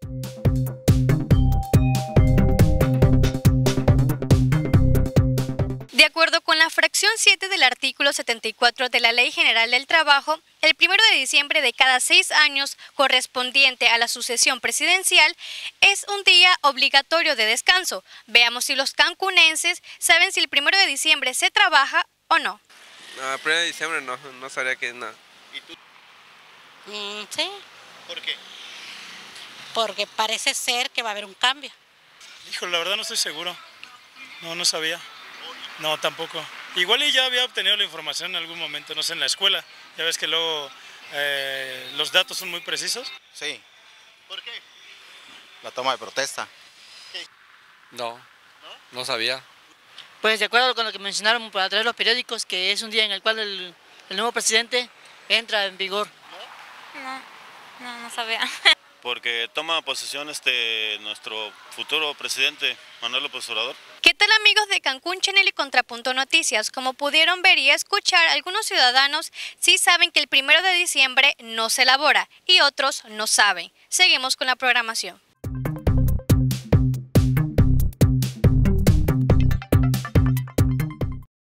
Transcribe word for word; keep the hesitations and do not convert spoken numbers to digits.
De acuerdo con la fracción siete del artículo setenta y cuatro de la Ley General del Trabajo, el primero de diciembre de cada seis años correspondiente a la sucesión presidencial es un día obligatorio de descanso. Veamos si los cancunenses saben si el primero de diciembre se trabaja o no. No, el primero de diciembre no, no sabría que no. ¿Y tú? Mm, sí. ¿Por qué? Porque parece ser que va a haber un cambio. Hijo, la verdad no estoy seguro. No, no sabía. No, tampoco. Igual y ya había obtenido la información en algún momento, no sé, en la escuela. Ya ves que luego eh, los datos son muy precisos. Sí. ¿Por qué? La toma de protesta. No, no sabía. Pues de acuerdo con lo que mencionaron a través de los periódicos, que es un día en el cual el, el nuevo presidente entra en vigor. No, no, no sabía. Porque toma posesión este nuestro futuro presidente, Manuel López Obrador. ¿Qué tal, amigos de Cancún Channel y Contrapunto Noticias? Como pudieron ver y escuchar, algunos ciudadanos sí saben que el primero de diciembre no se elabora y otros no saben. Seguimos con la programación.